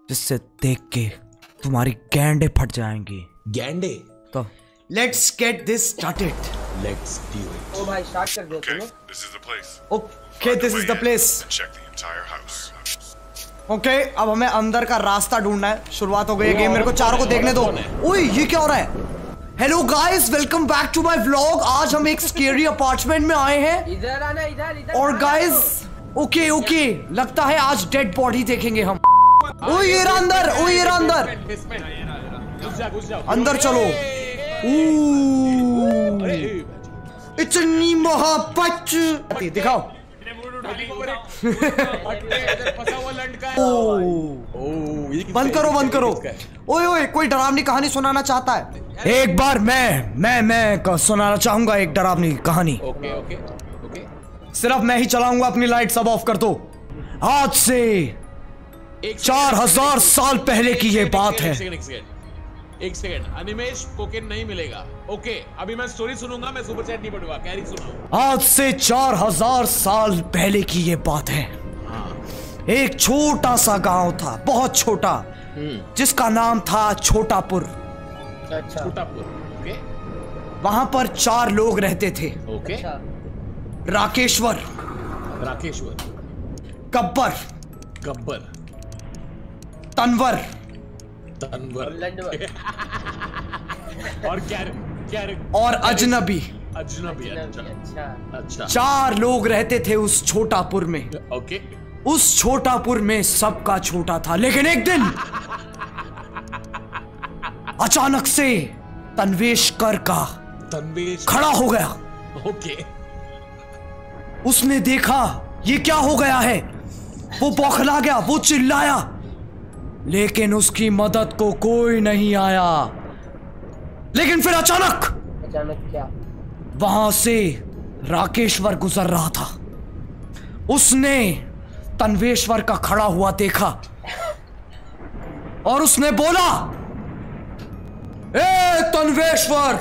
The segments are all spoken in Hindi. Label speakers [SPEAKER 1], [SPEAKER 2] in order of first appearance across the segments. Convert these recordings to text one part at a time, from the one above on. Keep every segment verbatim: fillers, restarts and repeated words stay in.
[SPEAKER 1] जिससे देख के तुम्हारी गैंडे फट जाएंगी।
[SPEAKER 2] गैंडे?
[SPEAKER 1] तो let's get this started.
[SPEAKER 2] Let's do it.
[SPEAKER 3] ओ भाई स्टार्ट कर दो तुमने।
[SPEAKER 4] This is the place.
[SPEAKER 1] Okay this is the place.
[SPEAKER 4] Check the entire house.
[SPEAKER 1] Okay अब हमें अंदर का रास्ता ढूंढना है। शुरुआत हो गई है गेम। मेरे को चारों को देखने दो। ओए ये क्या हो रहा है? Hello guys, welcome back to my vlog. आज हम एक स्केरी अपार्टमेंट में आए हैं।
[SPEAKER 3] इधर आना, इधर इधर।
[SPEAKER 1] और गाइस ओके ओके लगता है आज डेड बॉडी देखेंगे हम। ओए ये रहा अंदर, ओए ये रहा अंदर। अंदर चलो। इतनी महापच दिखाओ। बंद करो बंद करो। ओए ओए कोई डरावनी कहानी सुनाना चाहता है? एक बार मैं मैं मैं सुनाना चाहूंगा एक डरावनी कहानी।
[SPEAKER 2] Okay okay okay.
[SPEAKER 1] सिर्फ मैं ही चलाऊंगा, अपनी लाइट सब ऑफ कर दो। आज से चार हजार साल पहले की ये बात है।
[SPEAKER 2] एक सेकंड, अनिमेश कोकेन नहीं मिलेगा। ओके अभी मैं स्टोरी सुनूंगा, मैं सुपर चैट नहीं पढ़ूंगा। कैरी सुनाओ।
[SPEAKER 1] आज से चार हजार साल पहले की ये बात है। एक छोटा सा गांव था, बहुत छोटा, जिसका नाम था छोटापुर।
[SPEAKER 3] अच्छा
[SPEAKER 2] छोटापुर। ओके।
[SPEAKER 1] वहां पर चार लोग रहते थे।
[SPEAKER 2] ओके।
[SPEAKER 1] राकेश्वर,
[SPEAKER 2] राकेश्वर,
[SPEAKER 1] गब्बर,
[SPEAKER 2] गब्बर,
[SPEAKER 1] तनवर,
[SPEAKER 2] तनवर
[SPEAKER 3] लंडवर
[SPEAKER 2] और क्या क्या
[SPEAKER 1] और अजनबी।
[SPEAKER 2] अजनबी। अच्छा
[SPEAKER 3] अच्छा
[SPEAKER 2] अच्छा।
[SPEAKER 1] चार लोग रहते थे उस छोटापुर में।
[SPEAKER 2] ओके।
[SPEAKER 1] उस छोटापुर में सबका छोटा था, लेकिन एक दिन अचानक से तन्वेशकर का
[SPEAKER 2] तन्वेश
[SPEAKER 1] खड़ा हो गया।
[SPEAKER 2] ओके।
[SPEAKER 1] उसने देखा ये क्या हो गया है। वो बौखला गया, वो चिल्लाया, लेकिन उसकी मदद को कोई नहीं आया। लेकिन फिर अचानक
[SPEAKER 3] अचानक क्या?
[SPEAKER 1] वहां से राकेश्वर गुजर रहा था। उसने तन्वेश्वर का खड़ा हुआ देखा और उसने बोला, ए तन्वेश्वर,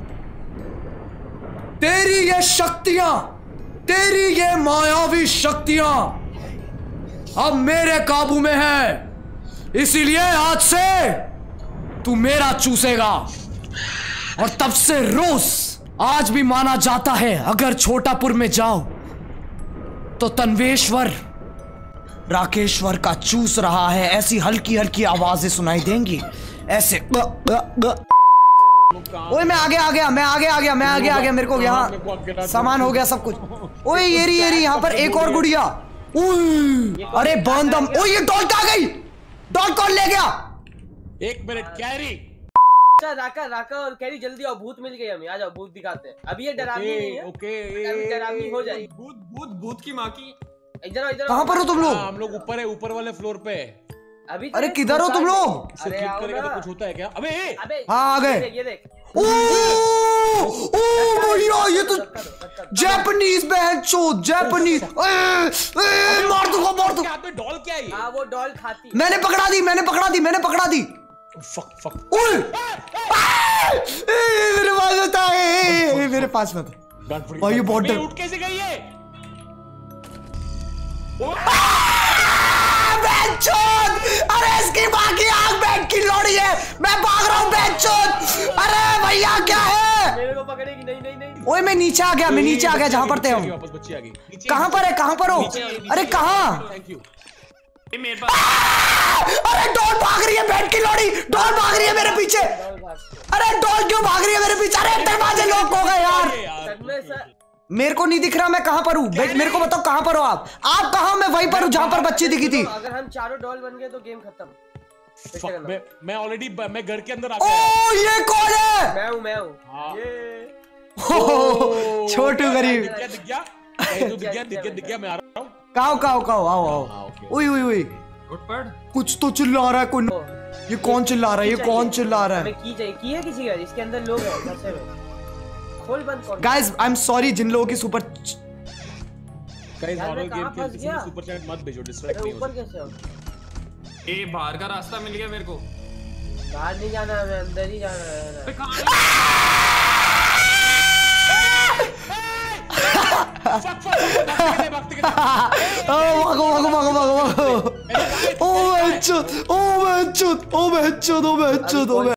[SPEAKER 1] तेरी ये शक्तियां, तेरी ये मायावी शक्तियां अब मेरे काबू में है, इसीलिए आज से तू मेरा चूसेगा। और तब से रोज आज भी माना जाता है अगर छोटापुर में जाओ तो तन्वेश्वर राकेश्वर का चूस रहा है। ऐसी हल्की हल्की आवाजें सुनाई देंगी, ऐसे ग, ग, ग। ओए मैं आगे आ गया, मैं आगे आ गया, मैं आगे आ गया। मेरे को यहाँ सामान हो गया सब कुछ। ओए ये रही ये रही, यहाँ पर एक और गुड़िया। अरे बर्न दम। ओए ये डॉल आ गई। डॉल कौन ले गया?
[SPEAKER 2] एक मिनट कैरी।
[SPEAKER 3] अच्छा राका राका और कैरी जल्दी आओ, भूत मिल गई हमें। आ जाओ भूत दिखाते हैं। अभी ये डरावनी नहीं है।
[SPEAKER 2] ओके
[SPEAKER 3] अभी डरावनी हो जाएगी।
[SPEAKER 5] भूत भूत भूत की माँ की।
[SPEAKER 3] इधर आओ, इधर
[SPEAKER 1] कहाँ पर हो तुम लोग?
[SPEAKER 2] हम लोग ऊपर है, ऊपर वाले फ्लोर पे।
[SPEAKER 3] अभी
[SPEAKER 1] अरे किधर हो तुम लोग?
[SPEAKER 2] इसे क्लिक करेगा तो कुछ होता है क्या? अबे
[SPEAKER 3] अबे
[SPEAKER 1] हाँ आ गए।
[SPEAKER 3] ये देख।
[SPEAKER 1] ओ ओ भैया ये तो जापानीज बहन चोद, जापानीज। मार दूंगा मार दूंगा।
[SPEAKER 2] हाथ में डॉल क्या है?
[SPEAKER 3] हाँ वो डॉल खाती।
[SPEAKER 1] मैंने पकड़ा दी, मैंने पकड़ा दी, मैंने पकड़ा दी।
[SPEAKER 2] Fuck fuck.
[SPEAKER 1] ओए मेरे पास होता है, मेरे पास मत। भाई ये बहुत डर।
[SPEAKER 2] उठ कैसे गई है?
[SPEAKER 1] अरे इसकी माँ की आग बेड की लोड़ी है। मैं भाग रहा हूँ बेंचोद। अरे भैया क्या है?
[SPEAKER 3] मेरे को पकड़ेगी। नहीं नहीं नहीं।
[SPEAKER 1] ओए मैं नीचे आ गया, मैं नीचे आ गया जहाँ पर थे हम।
[SPEAKER 2] वापस बच्ची आ गई।
[SPEAKER 1] कहाँ पर है, कहाँ पर हो? अरे कहाँ?
[SPEAKER 2] Thank you.
[SPEAKER 5] मेरे पास।
[SPEAKER 1] अरे डॉल भाग रही है, बेड की लोड़ी। डॉल भाग रही है मेरे पीछे। अरे डॉल क्यों भाग रही है मेरे पीछे? अरे दरवाजे लॉक हो गए यार। मेरे को नहीं दिख रहा मैं कहां पर हूँ। मेरे को बताओ कहां पर हो आप? आप कहां? मैं वहीं पर हूँ जहां पर बच्ची दिखी थी।
[SPEAKER 3] अगर हम चारों डॉल बन गए तो गेम खत्म।
[SPEAKER 2] मैं मैं ऑलरेडी मैं घर के अंदर आ
[SPEAKER 1] गया। ओ ये कौन है?
[SPEAKER 3] मैं हूँ मैं हूँ।
[SPEAKER 1] छोटू गरीब।
[SPEAKER 2] दिख गया दिख गया दिख गया दिख गया दिख गया। मैं आ रहा हूँ।
[SPEAKER 1] काओ काओ काओ आओ आओ। ओए ओए ओए कुछ तो चिल्ला रहा है कोई। ये कौन चिल्ला रहा है? ये कौन चिल्ला रहा है?
[SPEAKER 3] की चाहिए की है किसी का? इसके अंदर लोग हैं। खोल बंद कर।
[SPEAKER 1] गाइस आई एम सॉरी जिन लोगों की सुपर
[SPEAKER 2] गाइस हॉरर गेम के किसी ने सुपर चैट मत भेजो, डिस्ट्रैक्ट नहीं हो।
[SPEAKER 3] ऊपर कैसे हो?
[SPEAKER 5] ए बाहर का रास्ता मिल गया मेरे को।
[SPEAKER 3] बाहर नहीं जाना है, अंदर ही जाना है। भागो
[SPEAKER 1] भागो भागो भागो भागो। ओ बहनचोद, ओ बहनचोद, ओ बहनचोद, ओ बहनचोद, ओ बहनचोद।